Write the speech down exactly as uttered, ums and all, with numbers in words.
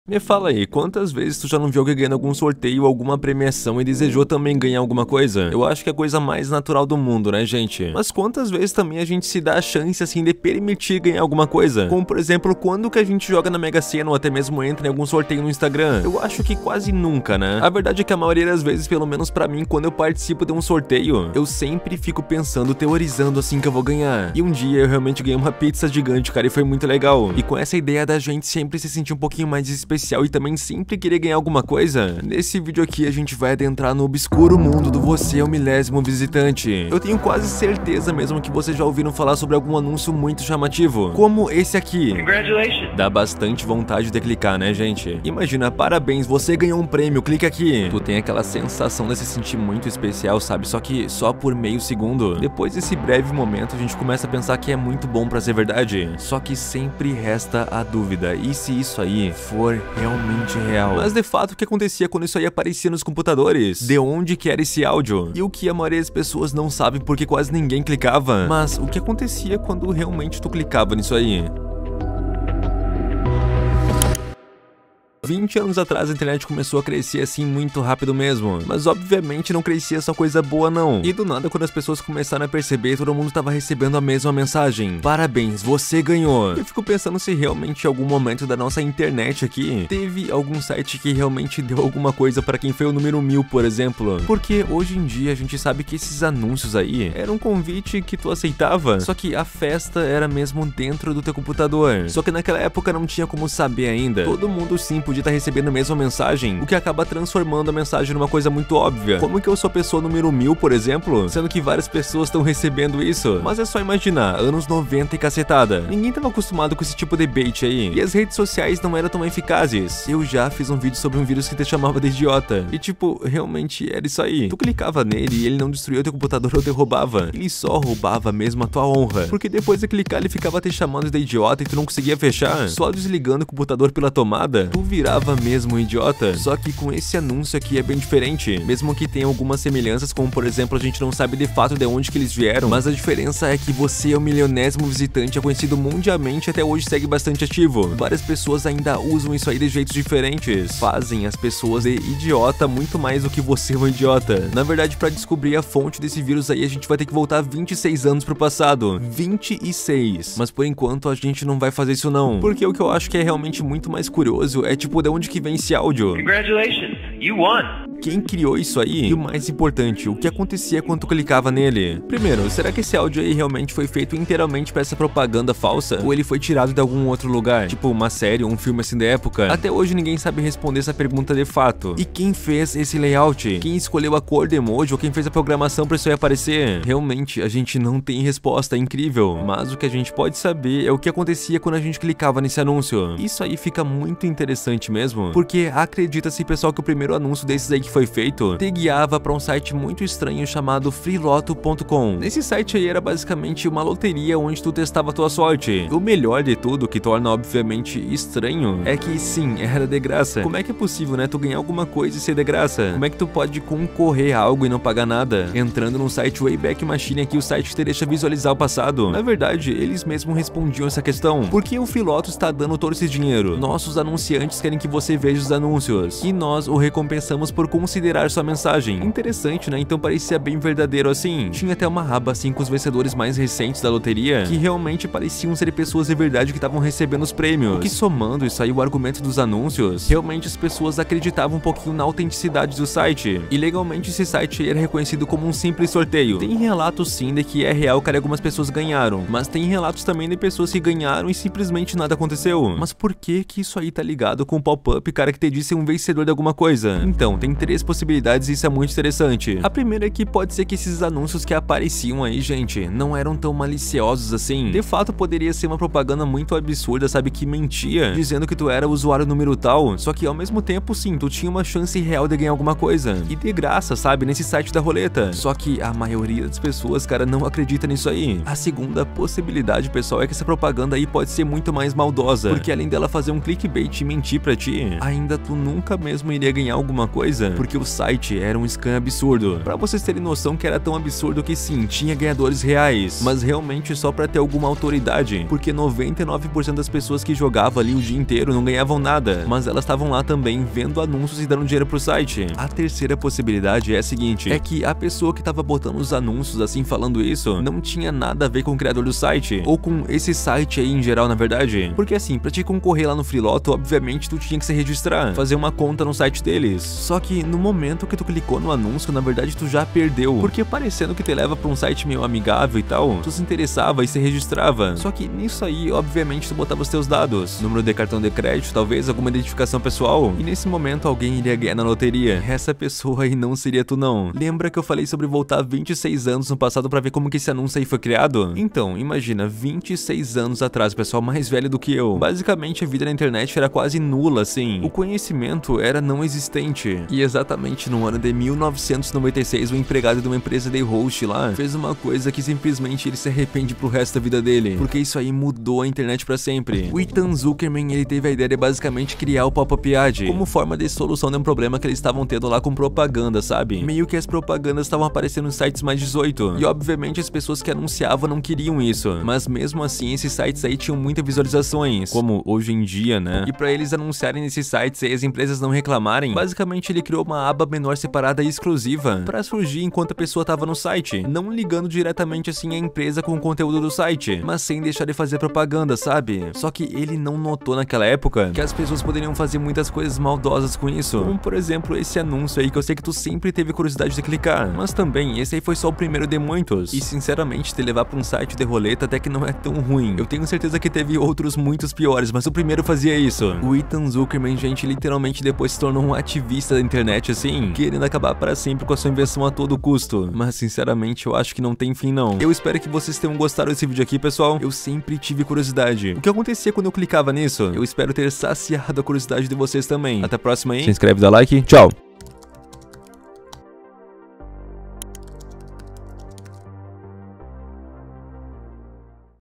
Me fala aí, quantas vezes tu já não viu alguém ganhando algum sorteio ou alguma premiação e desejou também ganhar alguma coisa? Eu acho que é a coisa mais natural do mundo, né, gente? Mas quantas vezes também a gente se dá a chance, assim, de permitir ganhar alguma coisa? Como, por exemplo, quando que a gente joga na Mega Sena ou até mesmo entra em algum sorteio no Instagram? Eu acho que quase nunca, né? A verdade é que a maioria das vezes, pelo menos pra mim, quando eu participo de um sorteio, eu sempre fico pensando, teorizando assim que eu vou ganhar. E um dia eu realmente ganhei uma pizza gigante, cara, e foi muito legal. E com essa ideia da gente sempre se sentir um pouquinho mais especial e também sempre querer ganhar alguma coisa, nesse vídeo aqui a gente vai adentrar no obscuro mundo do Você é o Milésimo Visitante. Eu tenho quase certeza mesmo que vocês já ouviram falar sobre algum anúncio muito chamativo, como esse aqui. Congratulations. Dá bastante vontade de clicar, né, gente? Imagina, parabéns, você ganhou um prêmio, clica aqui. Tu tem aquela sensação de se sentir muito especial, sabe? Só que só por meio segundo. Depois desse breve momento, a gente começa a pensar que é muito bom pra ser verdade. Só que sempre resta a dúvida, e se isso aí for realmente real? Mas de fato, o que acontecia quando isso aí aparecia nos computadores? De onde que era esse áudio? E o que a maioria das pessoas não sabe porque quase ninguém clicava? Mas o que acontecia quando realmente tu clicava nisso aí? vinte anos atrás a internet começou a crescer assim muito rápido mesmo, mas obviamente não crescia só coisa boa não. E do nada, quando as pessoas começaram a perceber, todo mundo tava recebendo a mesma mensagem: parabéns, você ganhou. Eu fico pensando se realmente em algum momento da nossa internet aqui teve algum site que realmente deu alguma coisa para quem foi o número mil, por exemplo. Porque hoje em dia a gente sabe que esses anúncios aí eram um convite que tu aceitava, só que a festa era mesmo dentro do teu computador. Só que naquela época não tinha como saber ainda. Todo mundo sim podia estar recebendo a mesma mensagem, o que acaba transformando a mensagem numa coisa muito óbvia. Como que eu sou a pessoa número mil, por exemplo, sendo que várias pessoas estão recebendo isso? Mas é só imaginar, anos noventa e cacetada. Ninguém tava acostumado com esse tipo de bait aí. E as redes sociais não eram tão eficazes. Eu já fiz um vídeo sobre um vírus que te chamava de idiota. E tipo, realmente era isso aí. Tu clicava nele e ele não destruía teu computador ou te roubava. Ele só roubava mesmo a tua honra. Porque depois de clicar ele ficava te chamando de idiota e tu não conseguia fechar. Só desligando o computador pela tomada, tu virava mesmo um idiota. Só que com esse anúncio aqui é bem diferente. Mesmo que tenha algumas semelhanças, como por exemplo, a gente não sabe de fato de onde que eles vieram, mas a diferença é que Você é o Milionésimo Visitante é conhecido mundialmente e até hoje segue bastante ativo. Várias pessoas ainda usam isso aí de jeitos diferentes. Fazem as pessoas de idiota muito mais do que você é um idiota. Na verdade, pra descobrir a fonte desse vírus aí, a gente vai ter que voltar vinte e seis anos pro passado. vinte e seis. Mas por enquanto a gente não vai fazer isso não. Porque o que eu acho que é realmente muito mais curioso é tipo, de onde que vem esse áudio? Congratulations, you won. Quem criou isso aí? E o mais importante, o que acontecia quando tu clicava nele? Primeiro, será que esse áudio aí realmente foi feito inteiramente pra essa propaganda falsa? Ou ele foi tirado de algum outro lugar? Tipo uma série ou um filme assim da época? Até hoje ninguém sabe responder essa pergunta de fato. E quem fez esse layout? Quem escolheu a cor do emoji ou quem fez a programação pra isso aí aparecer? Realmente, a gente não tem resposta, é incrível. Mas o que a gente pode saber é o que acontecia quando a gente clicava nesse anúncio. Isso aí fica muito interessante mesmo, porque acredita-se, pessoal, que o primeiro anúncio desses aí que foi feito te guiava para um site muito estranho chamado freeloto ponto com. Nesse site aí era basicamente uma loteria onde tu testava tua sorte. O melhor de tudo, que torna obviamente estranho, é que sim, era de graça. Como é que é possível, né, tu ganhar alguma coisa e ser de graça? Como é que tu pode concorrer a algo e não pagar nada? Entrando no site Wayback Machine aqui, o site te deixa visualizar o passado. Na verdade, eles mesmos respondiam essa questão. Por que o Freeloto está dando todo esse dinheiro? Nossos anunciantes querem que você veja os anúncios e nós o recompensamos por considerar sua mensagem. Interessante, né? Então parecia bem verdadeiro assim. Tinha até uma aba assim com os vencedores mais recentes da loteria, que realmente pareciam ser pessoas de verdade que estavam recebendo os prêmios. O que, somando isso aí o argumento dos anúncios, realmente as pessoas acreditavam um pouquinho na autenticidade do site. E legalmente esse site era reconhecido como um simples sorteio. Tem relatos sim de que é real que algumas pessoas ganharam, mas tem relatos também de pessoas que ganharam e simplesmente nada aconteceu. Mas por que que isso aí tá ligado com o pop-up, cara, que te disse um vencedor de alguma coisa? Então, tem três possibilidades e isso é muito interessante. A primeira é que pode ser que esses anúncios que apareciam aí, gente, não eram tão maliciosos assim. De fato, poderia ser uma propaganda muito absurda, sabe, que mentia, dizendo que tu era o usuário número tal, só que ao mesmo tempo, sim, tu tinha uma chance real de ganhar alguma coisa. E de graça, sabe, nesse site da roleta. Só que a maioria das pessoas, cara, não acredita nisso aí. A segunda possibilidade, pessoal, é que essa propaganda aí pode ser muito mais maldosa, porque além dela fazer um clickbait e mentir pra ti, ainda tu nunca mesmo iria ganhar alguma coisa. porque o site era um scam absurdo. Pra vocês terem noção que era tão absurdo que sim, tinha ganhadores reais, mas realmente só pra ter alguma autoridade, porque noventa e nove por cento das pessoas que jogavam ali o dia inteiro não ganhavam nada, mas elas estavam lá também vendo anúncios e dando dinheiro pro site. A terceira possibilidade é a seguinte, é que a pessoa que tava botando os anúncios assim falando isso, não tinha nada a ver com o criador do site, ou com esse site aí em geral na verdade, porque assim, pra te concorrer lá no Freeloto, obviamente tu tinha que se registrar, fazer uma conta no site deles, só que no momento que tu clicou no anúncio, na verdade tu já perdeu, porque parecendo que te leva pra um site meio amigável e tal, tu se interessava e se registrava, só que nisso aí, obviamente tu botava os teus dados, número de cartão de crédito, talvez alguma identificação pessoal, e nesse momento alguém iria ganhar na loteria, essa pessoa aí não seria tu não. Lembra que eu falei sobre voltar vinte e seis anos no passado pra ver como que esse anúncio aí foi criado? Então, imagina, vinte e seis anos atrás, pessoal mais velho do que eu, basicamente a vida na internet era quase nula assim, o conhecimento era não existente, e exatamente no ano de mil novecentos e noventa e seis, o empregado de uma empresa de host lá fez uma coisa que simplesmente ele se arrepende pro resto da vida dele, porque isso aí mudou a internet pra sempre. O Ethan Zuckerman, ele teve a ideia de basicamente criar o Pop-up Ad como forma de solução de um problema que eles estavam tendo lá com propaganda, sabe? Meio que as propagandas estavam aparecendo nos sites mais dezoito, e obviamente as pessoas que anunciavam não queriam isso, mas mesmo assim esses sites aí tinham muitas visualizações, como hoje em dia, né? E pra eles anunciarem nesses sites e as empresas não reclamarem, basicamente ele criou uma aba menor separada e exclusiva pra surgir enquanto a pessoa tava no site, não ligando diretamente assim a empresa com o conteúdo do site, mas sem deixar de fazer propaganda, sabe? Só que ele não notou naquela época que as pessoas poderiam fazer muitas coisas maldosas com isso, como por exemplo esse anúncio aí que eu sei que tu sempre teve curiosidade de clicar, mas também esse aí foi só o primeiro de muitos, e sinceramente te levar pra um site de roleta até que não é tão ruim, eu tenho certeza que teve outros muitos piores, mas o primeiro fazia isso. O Ethan Zuckerman, gente, literalmente depois se tornou um ativista da internet assim, querendo acabar para sempre com a sua invenção a todo custo, mas sinceramente eu acho que não tem fim não. Eu espero que vocês tenham gostado desse vídeo aqui, pessoal. Eu sempre tive curiosidade, o que acontecia quando eu clicava nisso? Eu espero ter saciado a curiosidade de vocês também. Até a próxima aí, se inscreve, dá like, tchau!